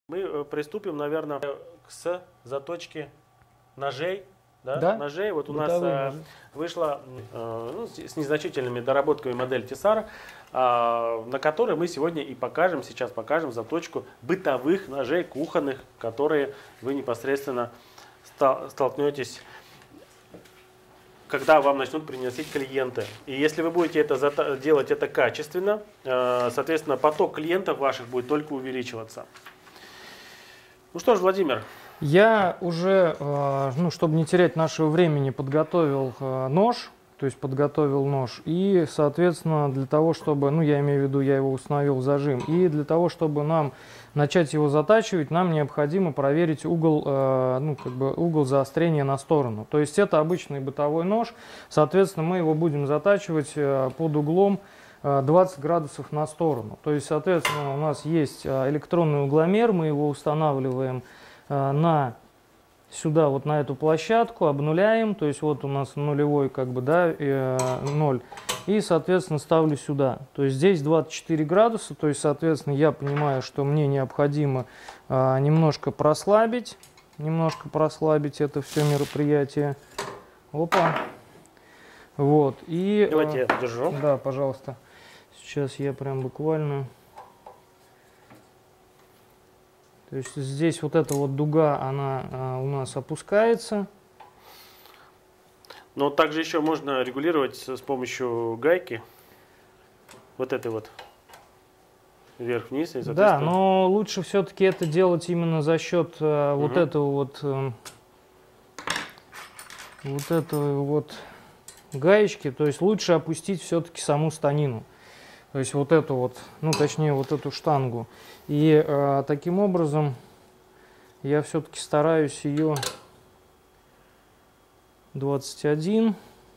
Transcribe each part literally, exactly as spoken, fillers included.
Мы приступим, наверное, к заточке ножей. Да? Да? Ножей. Вот у Бытовые нас ножи. вышла э, ну, с незначительными доработками модель Тесара, э, на которой мы сегодня и покажем, сейчас покажем заточку бытовых ножей кухонных, которые вы непосредственно столкнетесь, когда вам начнут приносить клиенты. И если вы будете это делать это качественно, э, соответственно, поток клиентов ваших будет только увеличиваться. Ну что ж, Владимир. Я уже, ну, чтобы не терять нашего времени, подготовил нож, то есть подготовил нож, и, соответственно, для того, чтобы, ну, я имею в виду, я его установил в зажим, и для того, чтобы нам начать его затачивать, нам необходимо проверить угол, ну, как бы угол заострения на сторону. То есть это обычный бытовой нож, соответственно, мы его будем затачивать под углом двадцать градусов на сторону. То есть, соответственно, у нас есть электронный угломер, мы его устанавливаем на сюда, вот на эту площадку, обнуляем, то есть вот у нас нулевой, как бы, да, ноль, и, соответственно, ставлю сюда. То есть здесь двадцать четыре градуса, то есть, соответственно, я понимаю, что мне необходимо а, немножко прослабить, немножко прослабить это все мероприятие. Опа. Вот, и... Давайте я держу. Да, пожалуйста. Сейчас я прям буквально... То есть здесь вот эта вот дуга, она а, у нас опускается. Но также еще можно регулировать с помощью гайки. Вот этой вот. Вверх-вниз. И, да, но лучше все-таки это делать именно за счет а, вот угу. этого вот... А, вот этого вот гаечки. То есть лучше опустить все-таки саму станину. То есть вот эту вот, ну точнее вот эту штангу. И э, таким образом я все-таки стараюсь ее двадцать один.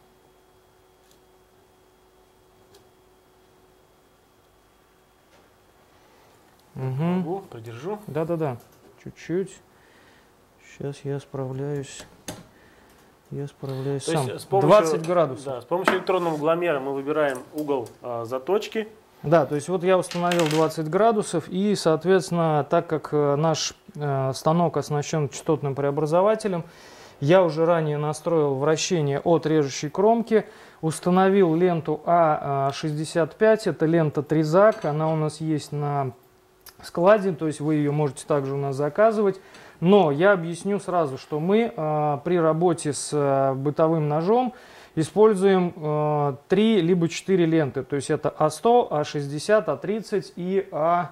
Угу. Придержу. Да-да-да, чуть-чуть. Сейчас я справляюсь. Я справляюсь То сам. Есть с помощью, двадцать градусов. Да, с помощью электронного угломера мы выбираем угол а, заточки. Да, то есть вот я установил двадцать градусов, и, соответственно, так как наш э, станок оснащен частотным преобразователем, я уже ранее настроил вращение от режущей кромки, установил ленту А шестьдесят пять, это лента Тризак, она у нас есть на складе, то есть вы ее можете также у нас заказывать. Но я объясню сразу, что мы э, при работе с э, бытовым ножом используем э, три либо четыре ленты. То есть это А сто, А шестьдесят, А тридцать и А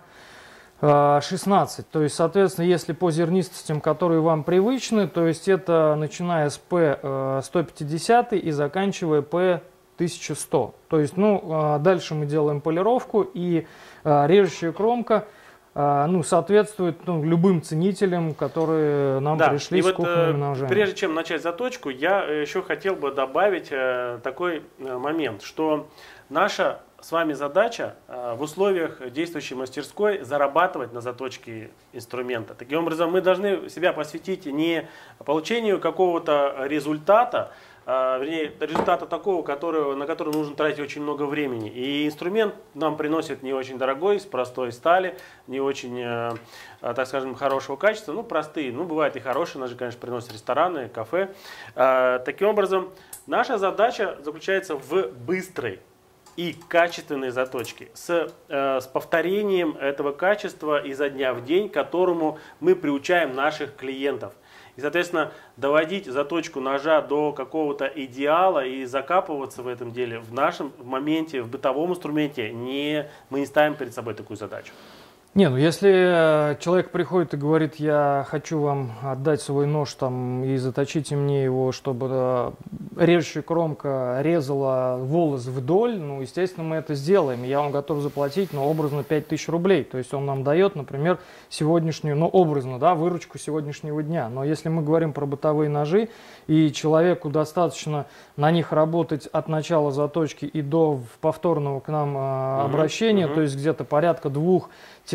шестнадцать. То есть, соответственно, если по зернистостям, которые вам привычны, то есть это начиная с П сто пятьдесят и заканчивая П тысяча сто. То есть, ну, э, дальше мы делаем полировку, и э, режущая кромка ну, соответствует ну, любым ценителям, которые нам да. пришли и с вот, кухонными ножами. Прежде чем начать заточку, я еще хотел бы добавить э, такой э, момент, что наша с вами задача э, в условиях действующей мастерской зарабатывать на заточке инструмента. Таким образом, мы должны себя посвятить не получению какого-то результата, вернее, результата такого, который, на который нужно тратить очень много времени. И инструмент нам приносит не очень дорогой, с простой стали, не очень, так скажем, хорошего качества, ну, простые. Ну, бывают и хорошие, ножи, конечно, приносят рестораны, кафе. Таким образом, наша задача заключается в быстрой и качественной заточке, с, с повторением этого качества изо дня в день, к которому мы приучаем наших клиентов. И, соответственно, доводить заточку ножа до какого-то идеала и закапываться в этом деле в нашем моменте, в бытовом инструменте, не, мы не ставим перед собой такую задачу. Не, ну если человек приходит и говорит, я хочу вам отдать свой нож там, и заточите мне его, чтобы режущая кромка резала волос вдоль, ну, естественно, мы это сделаем. Я вам готов заплатить, ну, образно пять тысяч рублей. То есть он нам дает, например, сегодняшнюю, ну, образно, да, выручку сегодняшнего дня. Но если мы говорим про бытовые ножи, и человеку достаточно на них работать от начала заточки и до повторного к нам э, обращения, mm-hmm. то есть где-то порядка двух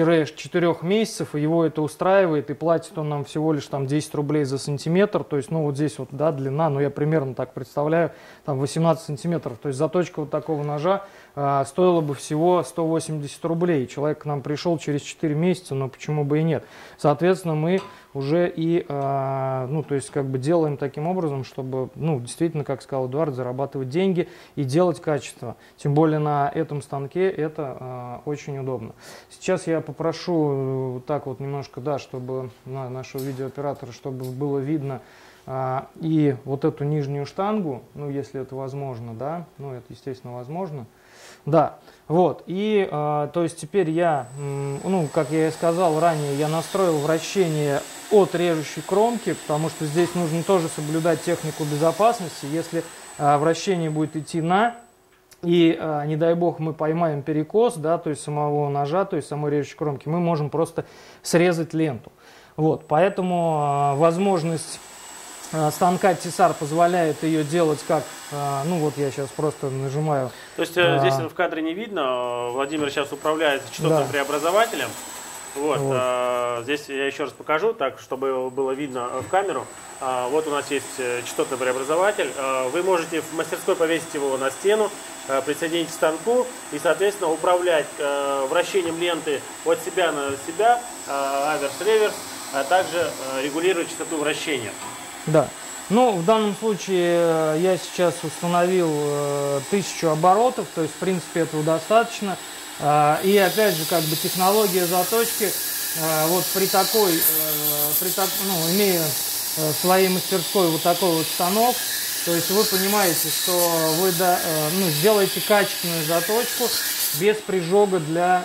четырёх месяцев, и его это устраивает, и платит он нам всего лишь там десять рублей за сантиметр, то есть, ну, вот здесь вот, да, длина, ну, я примерно так представляю, там восемнадцать сантиметров, то есть заточка вот такого ножа а, стоила бы всего сто восемьдесят рублей. Человек к нам пришел через четыре месяца, но почему бы и нет. Соответственно, мы уже и, а, ну, то есть, как бы делаем таким образом, чтобы, ну, действительно, как сказал Эдуард, зарабатывать деньги и делать качество. Тем более на этом станке это а, очень удобно. Сейчас я попрошу вот так вот немножко, да, чтобы на нашего видеооператора, чтобы было видно а, и вот эту нижнюю штангу, ну, если это возможно, да, ну, это, естественно, возможно. Да, вот, и, э, то есть теперь я, ну, как я и сказал ранее, я настроил вращение от режущей кромки, потому что здесь нужно тоже соблюдать технику безопасности. Если э, вращение будет идти на, и, э, не дай бог, мы поймаем перекос, да, то есть самого ножа, то есть самой режущей кромки, мы можем просто срезать ленту. Вот, поэтому э, возможность станка Тесар позволяет ее делать как, ну вот я сейчас просто нажимаю. То есть а, здесь в кадре не видно, Владимир сейчас управляет частотным да. преобразователем. Вот, вот. А, здесь я еще раз покажу, так, чтобы было видно в камеру. А, вот у нас есть частотный преобразователь. А, вы можете в мастерской повесить его на стену, а, присоединить к станку и, соответственно, управлять а, вращением ленты от себя на себя, а, аверс-реверс, а также а, регулировать частоту вращения. Да. Ну, в данном случае я сейчас установил тысячу оборотов, то есть, в принципе, этого достаточно. И, опять же, как бы технология заточки, вот при такой, при так, ну, имея в своей мастерской вот такой вот станок, то есть вы понимаете, что вы да, ну, сделаете качественную заточку без прижога для,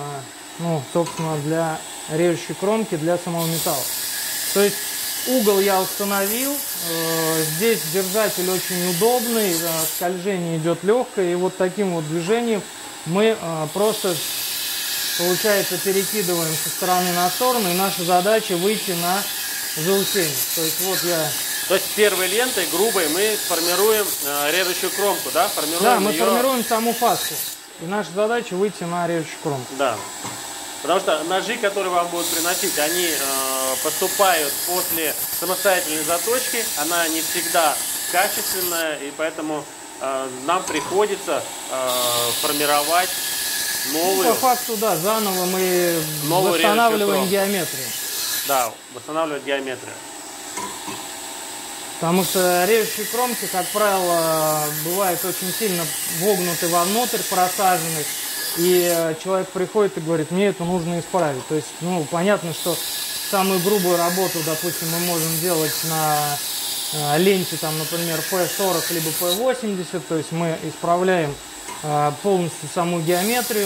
ну, собственно, для режущей кромки, для самого металла. То есть угол я установил, здесь держатель очень удобный, скольжение идет легкое, и вот таким вот движением мы просто, получается, перекидываем со стороны на сторону, и наша задача выйти на заусенец. То есть вот я... То есть первой лентой, грубой, мы формируем режущую кромку, да? Формируем да, мы ее... формируем саму фаску, и наша задача выйти на режущую кромку. Да. Потому что ножи, которые вам будут приносить, они э, поступают после самостоятельной заточки, она не всегда качественная, и поэтому э, нам приходится э, формировать новую... Ну, по факту, да, заново мы восстанавливаем геометрию. Да, восстанавливать геометрию. Потому что режущие кромки, как правило, бывают очень сильно вогнуты вовнутрь, просажены. И человек приходит и говорит, мне это нужно исправить. То есть, ну, понятно, что самую грубую работу, допустим, мы можем делать на э, ленте, там, например, пэ сорок либо пэ восемьдесят. То есть мы исправляем э, полностью саму геометрию.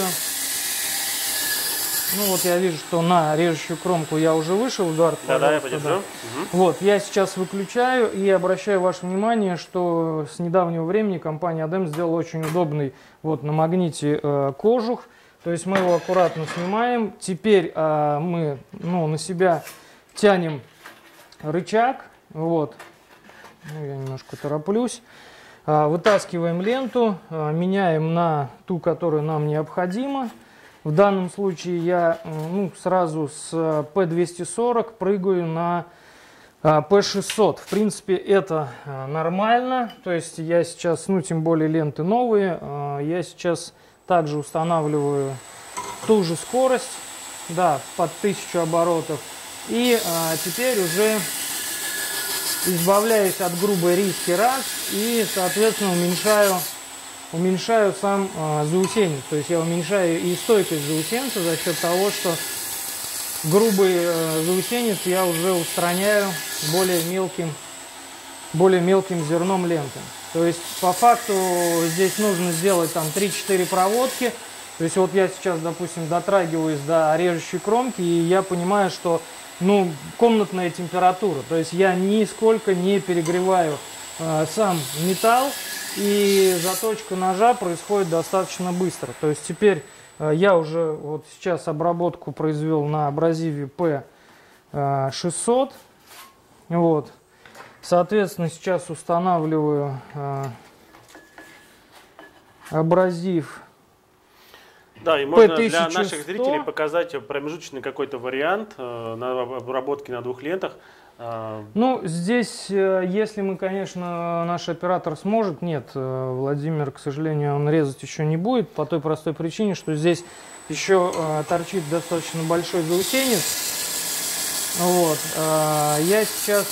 Ну вот я вижу, что на режущую кромку я уже вышел, Эдуард. Да, да, я подержу. Да. Угу. Вот, я сейчас выключаю и обращаю ваше внимание, что с недавнего времени компания Адем сделала очень удобный вот на магните э, кожух. То есть мы его аккуратно снимаем. Теперь э, мы, ну, на себя тянем рычаг. Вот. Ну, я немножко тороплюсь. Э, вытаскиваем ленту, э, меняем на ту, которая нам необходима. В данном случае я, ну, сразу с пэ двести сорок прыгаю на пэ шестьсот. В принципе, это нормально. То есть я сейчас, ну, тем более ленты новые, я сейчас также устанавливаю ту же скорость, да, под тысячу оборотов. И а, теперь уже избавляюсь от грубой риски раз и, соответственно, уменьшаю уменьшаю сам э, заусенец. То есть я уменьшаю и стойкость заусенца за счет того, что грубый э, заусенец я уже устраняю более мелким, более мелким зерном ленты. То есть по факту здесь нужно сделать там три-четыре проводки. То есть вот я сейчас, допустим, дотрагиваюсь до режущей кромки, и я понимаю, что, ну, комнатная температура. То есть я нисколько не перегреваю э, сам металл. И заточка ножа происходит достаточно быстро. То есть теперь э, я уже вот сейчас обработку произвел на абразиве пэ шестьсот. Вот. Соответственно, сейчас устанавливаю э, абразив Да, и можно для наших зрителей показать промежуточный какой-то вариант э, на обработке на двух лентах. Ну, здесь, если мы, конечно, наш оператор сможет, нет, Владимир, к сожалению, он резать еще не будет, по той простой причине, что здесь еще торчит достаточно большой заусенец. Вот. Я сейчас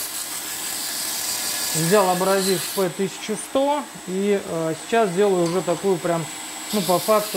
взял абразив пэ тысяча сто и сейчас делаю уже такую прям, ну, по факту,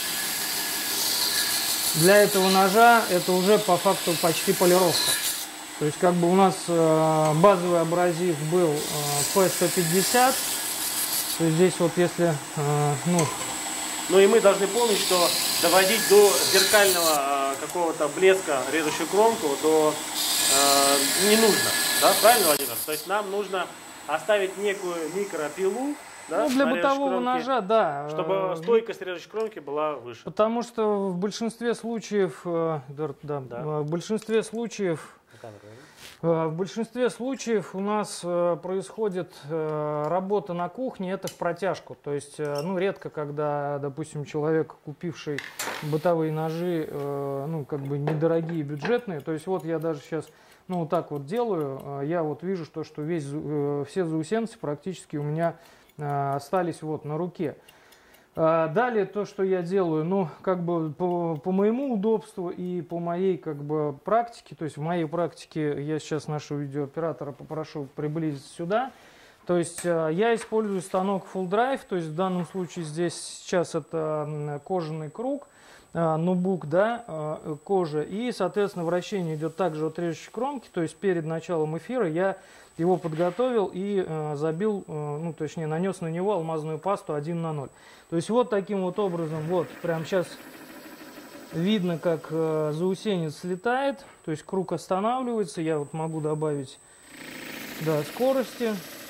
для этого ножа это уже по факту почти полировка. То есть как бы у нас э, базовый абразив был э, пэ сто пятьдесят. То есть здесь вот если, э, ну... Ну и мы должны помнить, что доводить до зеркального э, какого-то блеска режущую кромку до, э, не нужно. Да, правильно, Владимир? То есть нам нужно оставить некую микропилу, да, ну, для бытового кромки, ножа, да. Чтобы стойкость режущей кромки была выше. Потому что в большинстве случаев, э, да, да, да. в большинстве случаев... В большинстве случаев у нас э, происходит э, работа на кухне, это в протяжку. То есть, э, ну, редко, когда, допустим, человек, купивший бытовые ножи, э, ну, как бы недорогие, бюджетные. То есть, вот я даже сейчас, ну, вот так вот делаю, э, я вот вижу, что, что весь, э, все заусенцы практически у меня э, остались вот на руке. Далее то, что я делаю, ну, как бы по, по моему удобству и по моей, как бы, практике, то есть в моей практике я сейчас нашего видеооператора попрошу приблизить сюда. То есть я использую станок Full Drive, то есть в данном случае здесь сейчас это кожаный круг, ноутбук, да, кожа, и, соответственно, вращение идет также от режущей кромки, то есть перед началом эфира я его подготовил и э, забил, э, ну, точнее, нанес на него алмазную пасту один на ноль. То есть вот таким вот образом, вот, прямо сейчас видно, как э, заусенец слетает, то есть круг останавливается, я вот могу добавить, да, скорости.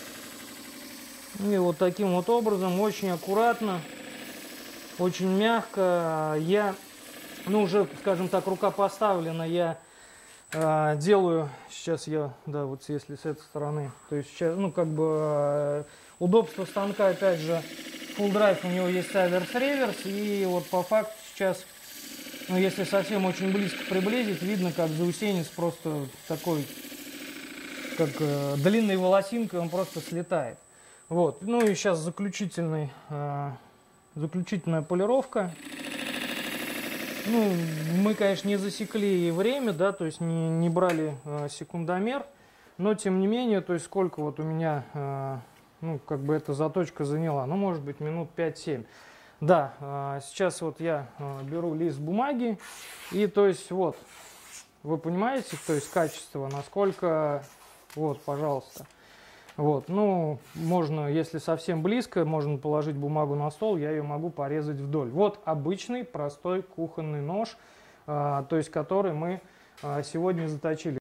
И вот таким вот образом, очень аккуратно, очень мягко, я, ну, уже, скажем так, рука поставлена, я делаю, сейчас я, да, вот если с этой стороны, то есть сейчас, ну, как бы, удобство станка, опять же, Full Drive, у него есть аверс-реверс, и вот по факту сейчас, ну, если совсем очень близко приблизить, видно, как заусенец просто такой, как э, длинной волосинкой, он просто слетает. Вот, ну и сейчас заключительный, э, заключительная полировка. Ну, мы, конечно, не засекли время, да, то есть не, не брали э, секундомер, но тем не менее, то есть сколько вот у меня, э, ну, как бы эта заточка заняла, ну, может быть, минут пять-семь. Да, э, сейчас вот я э, беру лист бумаги, и, то есть, вот, вы понимаете, то есть качество, насколько, вот, пожалуйста. Вот, ну, можно, если совсем близко, можно положить бумагу на стол, я ее могу порезать вдоль. Вот обычный простой кухонный нож, а, то есть который мы а, сегодня заточили.